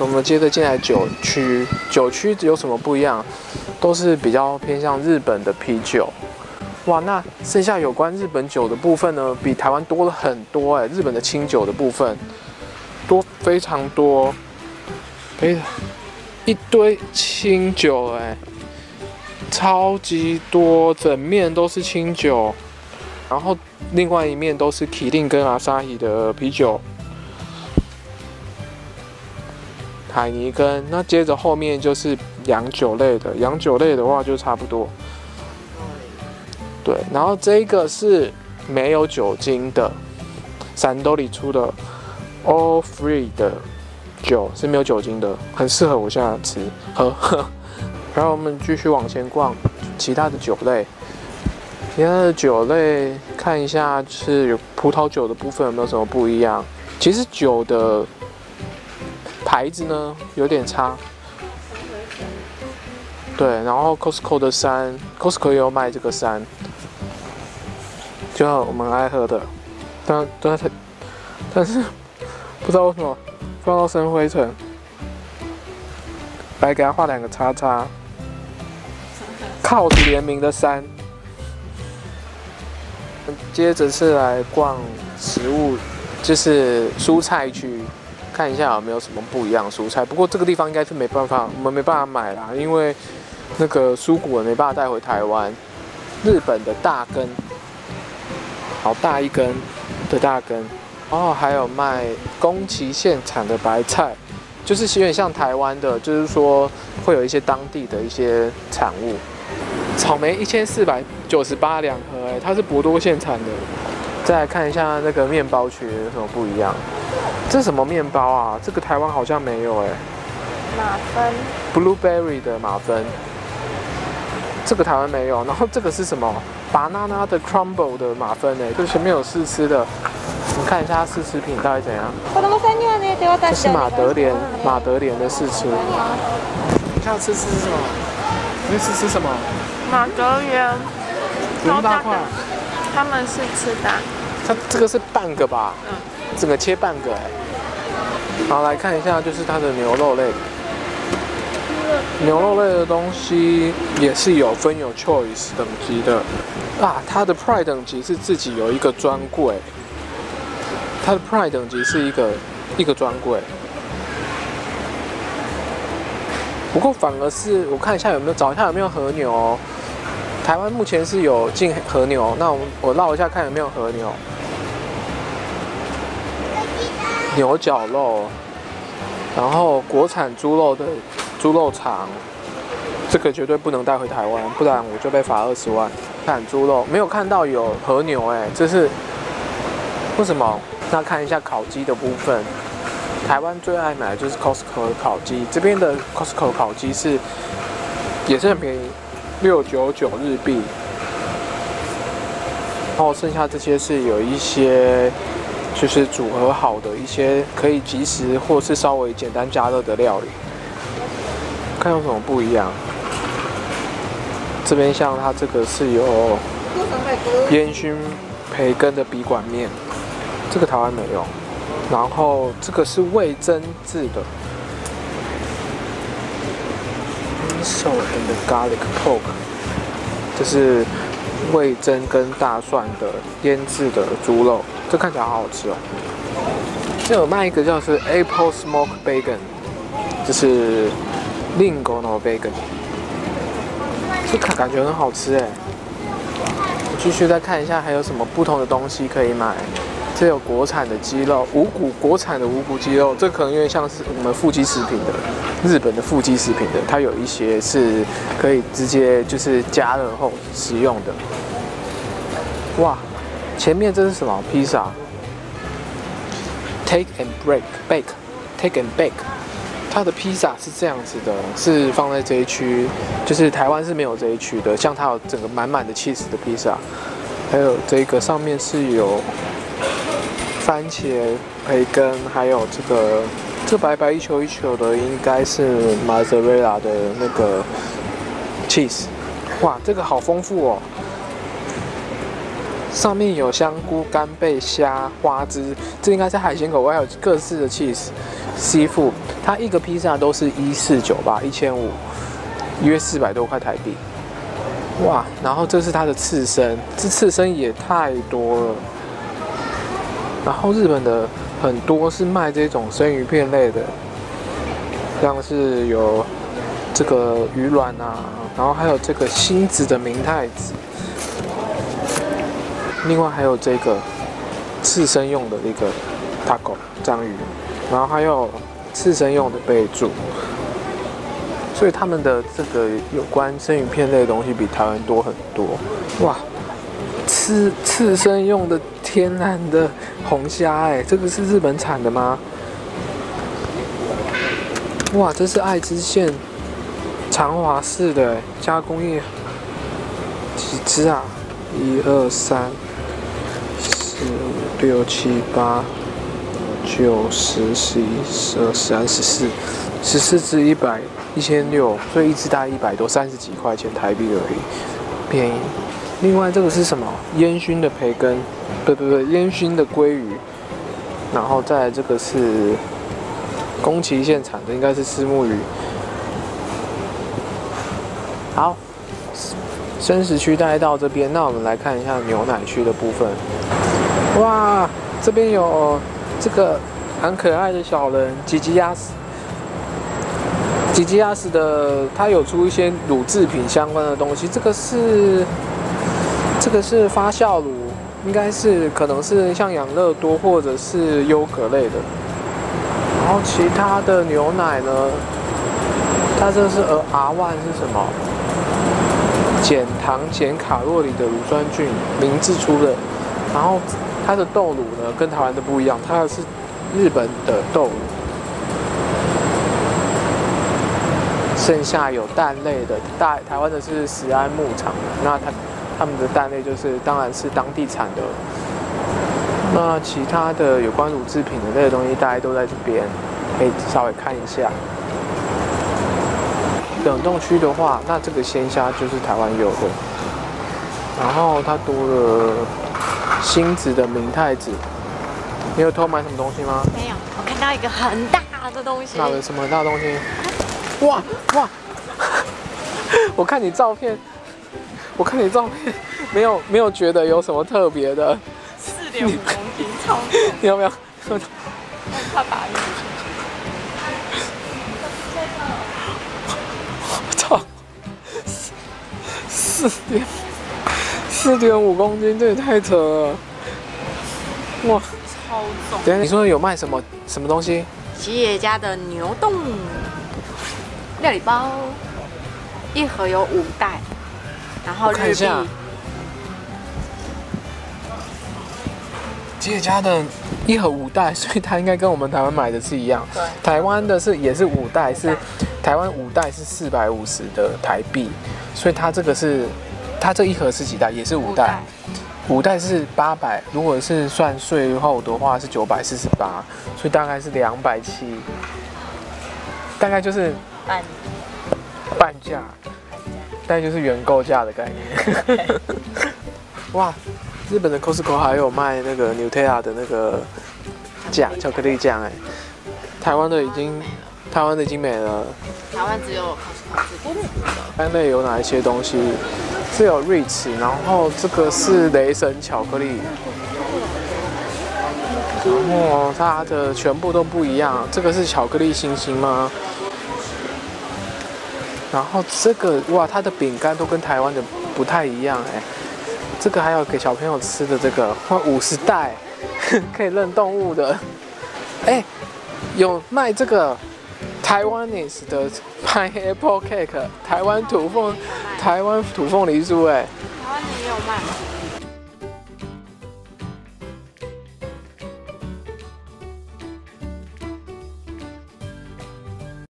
们接着进来酒区，酒区有什么不一样？都是比较偏向日本的啤酒。哇，那剩下有关日本酒的部分呢，比台湾多了很多哎。日本的清酒的部分多非常多，一堆清酒哎，超级多，整面都是清酒。然后另外一面都是麒麟跟阿萨希的啤酒，海尼根。那接着后面就是洋酒类的，洋酒类的话就差不多。对，然后这个是没有酒精的，闪兜里出的 All Free 的酒是没有酒精的，很适合我现在喝。然后我们继续往前逛其他的酒类。其他的酒类看一下，是有葡萄酒的部分有没有什么不一样？其实酒的牌子呢有点差。对，然后 Costco 的山 ，Costco 也有卖这个山，就我们爱喝的，但是不知道为什么放到生灰尘，来给它画2个叉叉。靠联名的山。接着是来逛食物，就是蔬菜区，看一下有没有什么不一样的蔬菜。不过这个地方应该是没办法，我们没办法买啦，因为那个蔬果没办法带回台湾。日本的大根，好大一根的大根，然后还有卖宫崎县产的白菜，就是有点像台湾的，就是说会有一些当地的一些产物。草莓1498两盒，它是博多县产的。再来看一下那个面包区有什么不一样。这是什么面包啊？这个台湾好像没有马芬 ，blueberry 的马芬，这个台湾没有。然后这个是什么 ？banana 的 crumble 的马芬这前面有试吃的，你看一下试吃品到底怎样？这是马德莲的试吃。你看试吃是什么？你试吃什么？ 马德莲， 超大块。 他们是吃的。 它这个是半个吧？整个切半个好，来看一下，就是它的牛肉类。牛肉类的东西也是有分有 choice 等级的啊。它的 Pride 等级是自己有一个专柜，它的 Pride 等级是一个专柜。不过反而是我看一下找一下有没有和牛哦。台湾目前是有进和牛，那我绕一下看有没有和牛。牛角肉，然后国产猪肉的猪肉肠，这个绝对不能带回台湾，不然我就被罚20万。看猪肉没有看到有和牛这是为什么？那看一下烤鸡的部分。台湾最爱买的就是 Costco 的烤鸡，这边的 Costco 烤鸡也是很便宜，699日币。然后剩下这些是有一些就是组合好的一些可以即时或是稍微简单加热的料理，看有什么不一样。这边像它这个是有烟熏培根的笔管面，这个台湾没有。然后这个是味噌制的 ，miso and garlic pork， 这是味噌跟大蒜的腌制的猪肉，这看起来好好吃哦。这有卖一个叫是 apple smoke bacon， 就是リンゴのbacon， 这感觉很好吃我继续再看一下还有什么不同的东西可以买。这有国产的鸡肉，国产的无骨鸡肉，这可能有点像是我们腹肌食品的，日本的腹肌食品的，它有一些是可以直接就是加热后食用的。哇，前面这是什么？披萨 ，take and bake， 它的披萨是这样子的，是放在这一区，就是台湾是没有这一区的，像它有整个满满的 cheese 的披萨，还有这个上面是有番茄、培根，还有这白白一球一球的，应该是 mozzarella 的那个 cheese。哇，这个好丰富哦！上面有香菇、干贝、虾、花枝，这应该是海鲜口味，还有各式的 cheese、seafood。 它一个披萨都是149吧，1500，约400多块台币。哇，然后这是它的刺身，这刺身也太多了。然后日本的很多是卖这种生鱼片类的，像是有这个鱼卵啊，然后还有这个星子的明太子，另外还有这个刺身用的一个 taco 章鱼，然后还有刺身用的贝柱。所以他们的这个有关生鱼片类的东西比台湾多很多。哇，刺身用的天然的红虾，哎，这个是日本产的吗？哇，这是爱知县长华市的加工业，几只啊？1、2、3、4、5、6、7、8、9、10、11、12、13、14只100，1600，所以一只大概100多，30几块钱台币而已，便宜。另外这个是什么？烟熏的培根，不，烟熏的鲑鱼。然后再来这个是宫崎县产的，应该是虱目鱼。好，生食区大概到这边，那我们来看一下牛奶区的部分。哇，这边有这个很可爱的小人吉吉亚斯。吉吉亚斯的，它有出一些乳制品相关的东西。这个是发酵乳，应该是可能是像养乐多或者是优格类的。然后其他的牛奶呢，它这是R1是什么？减糖减卡路里的乳酸菌明治出的。然后它的豆乳呢跟台湾的不一样，它是日本的豆乳。剩下有蛋类的，台湾的是食安牧场，那他们的蛋类就是当然是当地产的。那其他的有关乳制品的这些东西，大概都在这边，可以稍微看一下。冷冻区的话，那这个鲜虾就是台湾有的，然后它多了星子的明太子。你有偷买什么东西吗？ 没有，我看到一个很大的东西。 哪有什么大东西？哇！我看你照片，没有觉得有什么特别的。 4.5公斤，超重。 你有没有？ 怕打晕。 我操！4.5公斤，这也太扯了！哇， 超重。 等一下，你说有卖什么东西？ 吉野家的牛冻料理包，一盒有5袋，然后日币。 吉野家的一盒5袋，所以它应该跟我们台湾买的是一样。对。台湾的也是5袋，是台湾5袋是450的台币，所以它这一盒是几袋？也是5袋。5袋是800，如果是算税后的话是948，所以大概是270，大概就是半价，大概就是原购价的概念。哇，日本的 Costco 还有卖那个 Nutella 的那个酱，巧克力酱，哎，台湾的已经没了。 台湾只有 Costco 自己。 单类有哪一些东西？是有 Ritz， 然后这个是雷神巧克力，然后它的全部都不一样。这个是巧克力星星吗？然后这个哇，它的饼干都跟台湾的不太一样哎。这个还有给小朋友吃的这个，哇，50袋，可以认动物的。哎，有卖这个台湾 Taiwanese 的 Pineapple Cake， 台湾土凤梨酥哎。 台湾的也有卖吗？